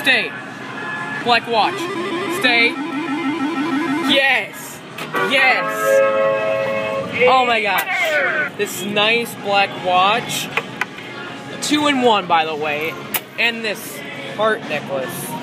Stay. Black watch. Stay. Yes. Yes. Oh my gosh. This nice black watch. 2-in-1, by the way. And this heart necklace.